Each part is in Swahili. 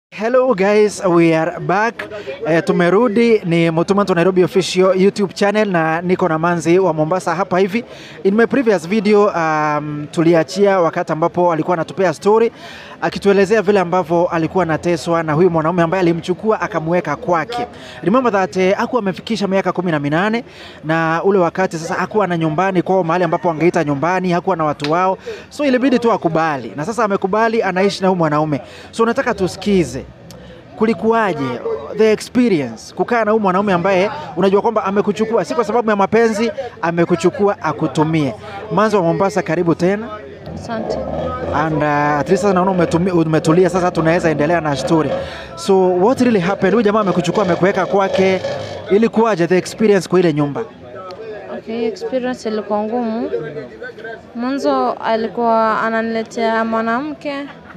Hello guys, we are back. Tumerudi ni Mutumanto Nairobi official YouTube channel na niko na Manzi wa Mombasa hapa hivi. In my previous video tuliachia wakati ambapo alikuwa anatupea story akituelezea vile ambavyo alikuwa anateswa na huyu mwanaume ambaye alimchukua akamweka kwake. Remember that hakuwa amefikisha miaka 18 na ule wakati sasa hakuwa na nyumbani kwao mahali ambapo angeita nyumbani, hakuwa na watu wao. So ilibidi tu akubali. Na sasa amekubali anaishi na huyu mwanaume. So nataka tusikize kulikuwaje the experience kukaa na huyu mwanaume ambaye unajua kwamba amekuchukua si kwa sababu ya mapenzi, amekuchukua akutumie. Manzi wa Mombasa, karibu tena. Asante. And at least naona umetulia sasa, tunaweza endelea na story. So what really happened? Huyu jamaa amekuchukua amekuweka kwake, ilikuwaje the experience kwa ile nyumba? Okay, experience ilikuwa ngumu. Mwanzo alikuwa ananiletea mwanamke.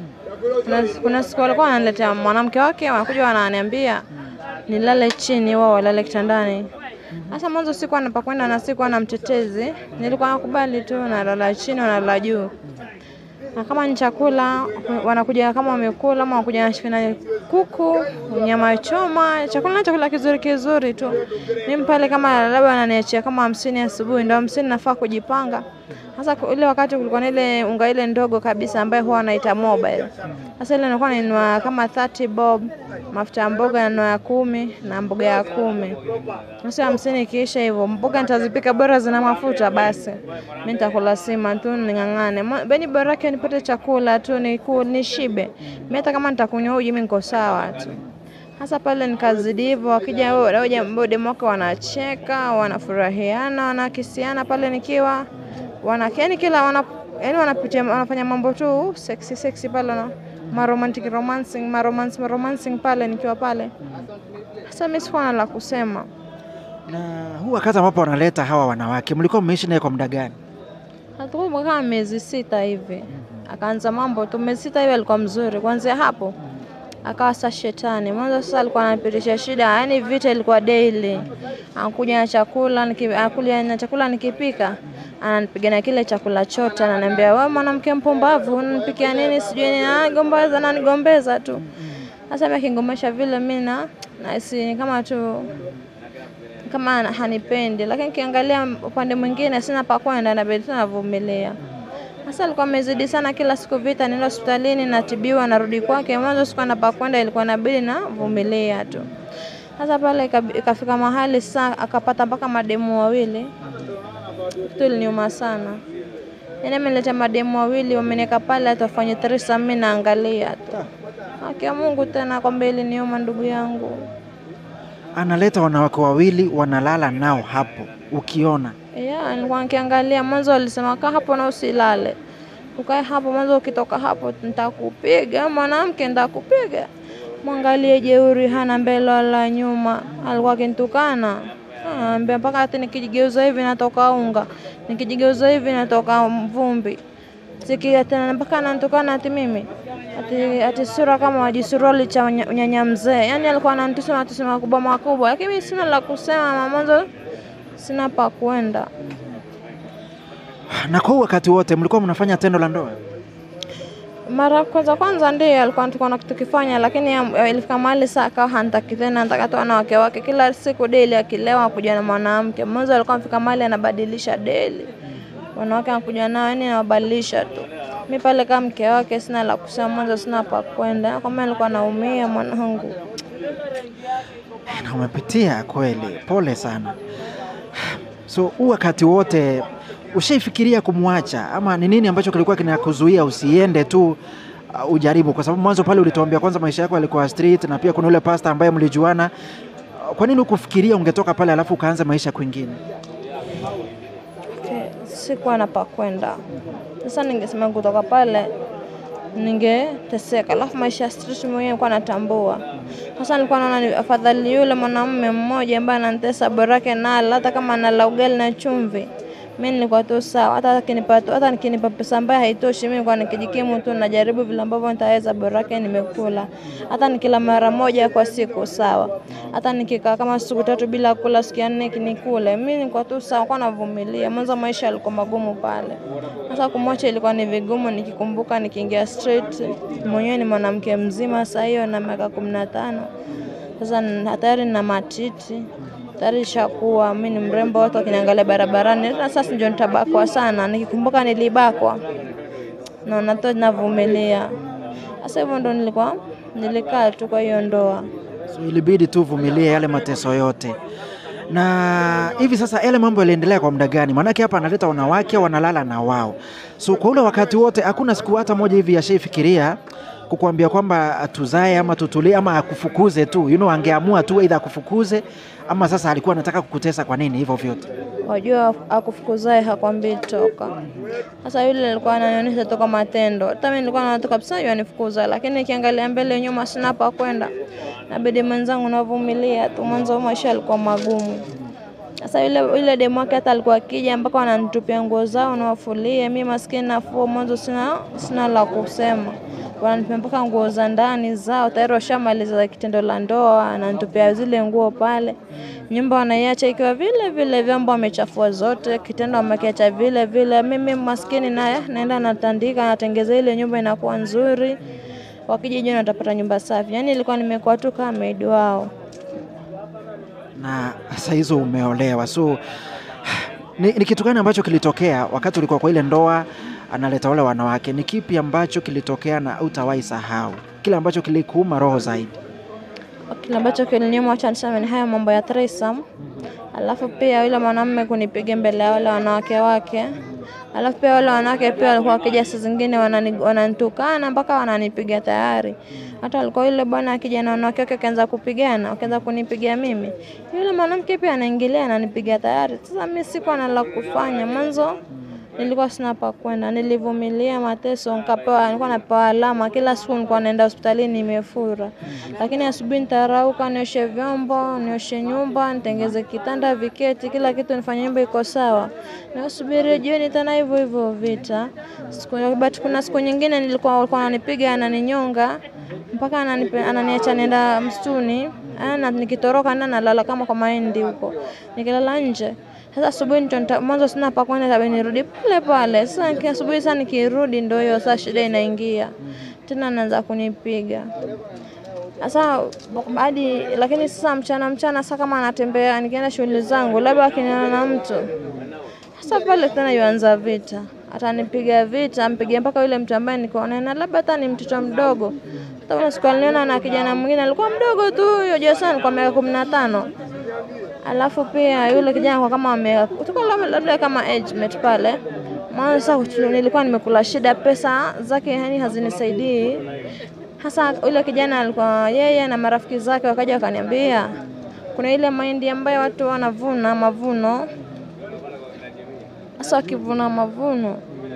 Kuna siku alikuwa ananiletea mwanamke wake, wanakuja wananiambia nilale chini, wao walale kitandani. Sasa mwanzo sikuwa napakwenda na sikuwa na mtetezi, nilikuwa nakubali tu nalala chini wanalala juu. Na kama ni chakula wanakuja kama wamekula, ama wanakuja na kuku, nyama choma, chakula kizuri tu. Mimi pale kama labda wananiachia kama 50 asubuhi, ndio 50 nafaa kujipanga. Sasa ile wakati kulikuwa na ile unga ile ndogo kabisa ambayo huwa wanaita mobile. Sasa ile nilikuwa ninunua kama 30 bob, mafuta ya mboga ya 10 na mboga ya 10. Sasa 50 kiisha hivyo, mboga nitazipika bora zina mafuta basi. Mimi nitakula sima tu ningangane. Beni bora yake nipate chakula tu nishibe. Mimi hata kama nitakunywa uji mimi niko sawa tu. Sasa pale nikazidi hivyo, wakija wao mbode mwaka wanacheka, wanafurahiana, wanakisiana pale nikiwa yani kila wanapitia wanafanya mambo tu sexy pale na romancing pale nikiwa pale. Sasa mimi sikuwa la kusema. Na huu wakati ambapo wanaleta hawa wanawake, mlikuwa mmeishi naye kwa muda gani? Hatukuwa kama miezi 6 hivi. Akaanza mambo tu miezi 6 hivi alikuwa mzuri. Kuanzia hapo akawa sasa shetani. Mwanzo sasa alikuwa anapitisha shida, yani vita ilikuwa daily. Anakuja na chakula nikipika, ananipiga na kile chakula chote, ananiambia wewe mwanamke mpumbavu, unanipikia nini sijui nini, ananigombeza tu. Sasa mimi kingombesha vile mimi na si kama tu kama hanipendi, lakini kiangalia upande mwingine sina pa kwenda na bado tunavumilia. Sasa alikuwa amezidi sana, kila siku vita, nenda hospitalini natibiwa narudi kwake. Mwanzo siku na kwenda ilikuwa inabidi na vumilia tu. Sasa pale ikafika mahali sasa akapata mpaka mademu wawili. Iliniuma sana. Yaani ameleta mademu wawili wameneka pale atafanya 3 mimi naangalia tu. Haki ya Mungu tena kwamba iliniuma ndugu yangu. Analeta wanawake wawili wanalala nao hapo ukiona. Nilikuwa nikiangalia. Mwanzo alisema kaa hapo na usilale. Ukae hapo, mwanzo ukitoka hapo nitakupiga, mwanamke nitakupiga. Mwangalie jeuri, hana mbele wala nyuma. Alikuwa akinitukana. Anambia mpaka hata nikijigeuza hivi natoka unga. Nikijigeuza hivi natoka mvumbi. Sikia tena mpaka ananitukana ati mimi. Ati sura kama wajisuruali cha nyanya mzee. Yaani alikuwa ananitusema makubwa. Lakini mimi sina la kusema, mwanzo sina pa kwenda. Na kwa wakati wote mlikuwa mnafanya tendo la ndoa? Mara kwanza ndiye alikuwa anataka tukifanya, lakini ilifika mahali saa akawa hantaki tena, anataka tu wanawake wake kila siku daily, akilewa kuja na mwanamke. Mwanzo alikuwa anafika mahali anabadilisha daily. Wanawake anakuja nao, yani anabadilisha tu. Mimi pale kama mke wake sina la kusema, mwanzo sina pa kwenda. Kama nilikuwa naumia mwanangu. Na umepitia kweli, pole sana. So wakati wote ushaifikiria kumwacha ama ni nini ambacho kilikuwa kinakuzuia usiende tu ujaribu? Kwa sababu mwanzo pale ulituambia kwanza maisha yako yalikuwa street na pia kuna yule pastor ambaye mlijuana. Kwa nini ukufikiria ungetoka pale alafu ukaanza maisha kwingine? Sikuwa na pa kwenda. Sasa ningesema kutoka pale ningeteseka, alafu maisha ya street mwenyewe nilikuwa natambua. Sasa nilikuwa naona afadhali yule mwanamume mmoja ambaye ananitesa bora yake na hata kama anala ugali na chumvi, Mimi nilikuwa tu sawa, hata nikinipa pesa ambayo haitoshi, mimi nilikuwa nikijikimu tu, najaribu vile ambavyo nitaweza, bora nimekula. Hata nikila mara moja kwa siku sawa, hata nikikaa kama siku 3 bila kula, siku 4 nikule, mimi nilikuwa tu sawa, kwa navumilia. Mwanzo maisha yalikuwa magumu pale. Sasa kumwacha ilikuwa ni vigumu, nikikumbuka nikiingia street, mwenyewe ni mwanamke mzima sasa, hiyo na miaka 15. Sasa hatari na matiti tayari shakuwa, mimi ni mrembo, watu wakiniangalia barabarani. Sasa ndio nitabakwa sana, nikikumbuka nilibakwa na nato navumilia. Sasa hivyo ndo nilikaa tu kwa hiyo ndoa. So ilibidi tu vumilie yale mateso yote. Na hivi sasa yale mambo yaliendelea kwa muda gani? Maana hapa analeta wanawake wanalala na wao. So kwa ule wakati wote hakuna siku hata moja hivi yashaifikiria kukuambia kwamba tuzae ama tutulie ama akufukuze tu, angeamua tu either akufukuze ama sasa alikuwa anataka kukutesa? Kwa nini hivyo vyote? Wajua akufukuzae hakwambii toka. Sasa yule alikuwa ananionyesha toka matendo. Hata mimi nilikuwa nataka kabisa yanifukuza, lakini nikiangalia mbele nyuma sina pa kwenda. Nabidi mwenzangu navumilia tu, mwanzo maisha alikuwa magumu. Sasa yule demu wake hata alikuwa akija mpaka ananitupia nguo zao na wafulie, mimi maskini nafua, mwanzo sina la kusema. Wananipea mpaka nguo za ndani zao, tayari washamaliza kitendo la ndoa, ananitupia zile nguo pale. Nyumba wanaiacha ikiwa vile vile, vyombo wamechafua zote, kitendo wamekiacha vile vile. Mimi maskini naenda natandika, natengeza ile nyumba inakuwa nzuri. Wakija jioni watapata nyumba safi. Yaani ilikuwa nimekuwa tu kama maid wao. Na sasa hizo umeolewa. So ni kitu gani ambacho kilitokea wakati ulikuwa kwa ile ndoa analeta wale wanawake? Ni kipi ambacho kilitokea na utawahi sahau? Kile ambacho kilikuuma roho zaidi? Kile ambacho kiliniuma, acha niseme, ni haya mambo ya threesome. Alafu pia yule mwanamume kunipiga mbele ya wale wanawake wake. Alafu pia wale wanawake pia walikuwa wakija saa zingine wananitukana mpaka wananipiga tayari. Hata alikuwa yule bwana akija na wanawake wake akaanza kupigana, akaanza kunipigia mimi. Yule mwanamke pia anaingilia ananipiga tayari. Sasa mimi sikuwa na la kufanya. Mwanzo nilikuwa sina pa kwenda, nilivumilia mateso, nilikuwa napewa alama. Kila siku nilikuwa naenda hospitalini nimefura. Lakini asubuhi nitarauka, nioshe vyombo, nioshe nyumba, nitengeze kitanda, viketi, kila kitu nifanye nyumba iko sawa. Nasubiri jioni tena hivyo hivyo vita. Kuna siku nyingine walikuwa wananipiga, ananinyonga mpaka ananiacha nenda msituni. Nikitoroka nalala kama kwa mahindi huko. Nikilala nje. Sasa asubuhi mwanzo sina pa kwenda, tabii nirudi pale. Sasa asubuhi sana nikirudi ndio hiyo sasa shida inaingia. Tena anaanza kunipiga. Sasa lakini sasa mchana sasa kama anatembea nikienda shughuli zangu, labda akiniona na mtu. Sasa pale tena yuanza vita. Atanipiga vita, ampigia mpaka yule mtu ambaye niko naye, na labda hata ni mtoto mdogo. Hata siku aliona na kijana mwingine alikuwa mdogo tu, huyo Jason kwa miaka 15. Alafu pia yule kijana kwa kama labda kama age mate pale. Maana sasa nilikuwa nimekula shida, pesa zake yani hazinisaidii. Hasa yule kijana alikuwa yeye na marafiki zake wakaja wakaniambia kuna ile mahindi ambayo watu wanavuna mavuno. Sasa wakivuna mavuno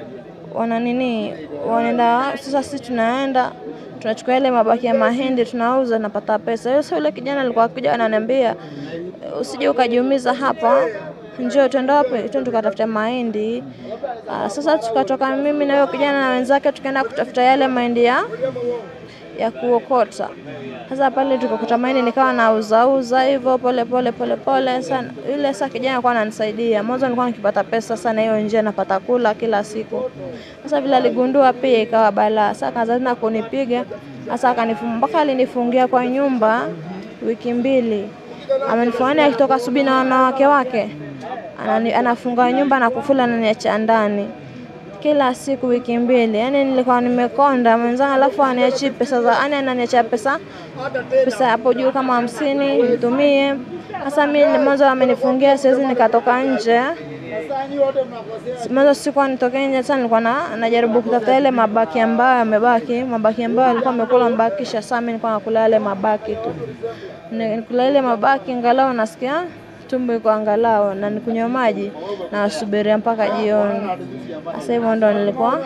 wanaenda, sasa sisi tunaenda tunachukua ile mabaki ya mahindi tunauza, napata pesa. Sasa yule kijana alikuwa akija ananiambia usije ukajiumiza hapa, njoo twende wapi, twende tukatafuta mahindi. Sasa tukatoka mimi na yule kijana na wenzake tukaenda kutafuta yale mahindi ya kuokota. Sasa pale tukakuta mahindi, nikawa nauza hivyo pole sana. Yule sasa kijana alikuwa ananisaidia. Mwanzo nilikuwa nikipata pesa sana hiyo nje napata kula kila siku. Sasa vile aligundua pia ikawa balaa. Sasa akaanza tena kunipiga. Sasa mpaka alinifungia kwa nyumba wiki 2. Amenifungia akitoka asubuhi na wanawake wake. Anafunga nyumba na kufula na niacha ndani. Kila siku wiki 2. Yaani nilikuwa nimekonda mwenzangu, alafu aniachi pesa ananiacha pesa hapo juu kama 50 nitumie. Sasa mimi mwanzo amenifungia, siwezi nikatoka nje. Mwanzo sikuwa nitoke nje, sasa nilikuwa najaribu kutafuta ile mabaki ambayo alikuwa amekula mbakisha. Sasa mimi nilikuwa nakula yale mabaki tu. Nikula ile mabaki angalau nasikia tumbo iko angalau, na nikunywa maji na subiria mpaka jioni. Sasa hivyo ndo nilikuwa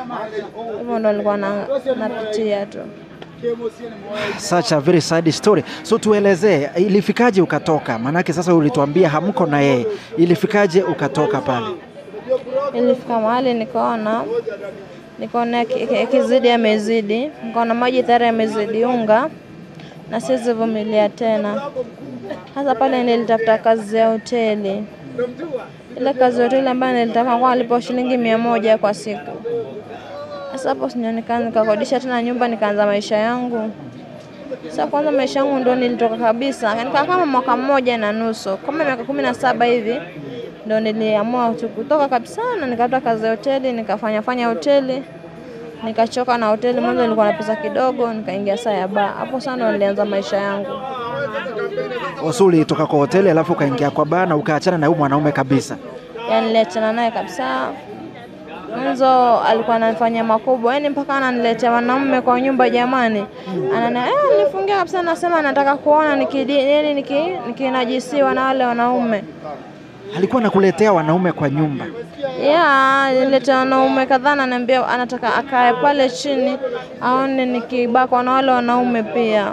napitia tu. Such a very sad story. So tuelezee ilifikaje ukatoka? Manake sasa ulituambia hamko na yeye. Ilifikaje ukatoka pale? Ilifika mahali nikaona ikizidi amezidi, nikaona maji tayari yamezidi unga na siwezi vumilia tena. Hasa pale nilitafuta kazi ya hoteli. Ile kazi ya hoteli ambayo nilitaka kwa nilipo shilingi 100 kwa siku. Sasa hapo nikakodisha tena nyumba, nikaanza maisha yangu. Sasa kwanza maisha yangu ndio nilitoka kabisa. Nikaa kama 1.5 mwaka, kama miaka 17 hivi ndio niliamua kutoka kabisa na nikatafuta kazi ya hoteli, nikafanya hoteli. Nikachoka na hoteli, mwanzo nilikuwa na pesa kidogo, nikaingia saa ya bar. Hapo sana ndo nilianza maisha yangu. Usuli toka kwa hoteli alafu ukaingia kwa bar na ukaachana na huyu mwanaume kabisa? Yaani niliachana naye kabisa. Mwanzo alikuwa anafanya makubwa, yaani mpaka ananiletea wanaume kwa nyumba jamani. Nifungia kabisa, nasema nataka kuona nikinajisiwa na wale wanaume. Alikuwa anakuletea wanaume kwa nyumba? Niletea wanaume kadhaa, ananiambia anataka akae pale chini aone nikibakwa na wale wanaume pia.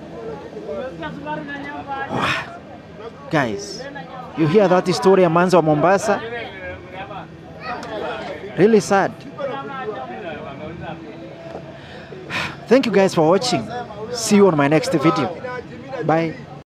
Guys, you hear that story ya Manzi wa Mombasa? Really sad. Thank you guys for watching. See you on my next video. Bye.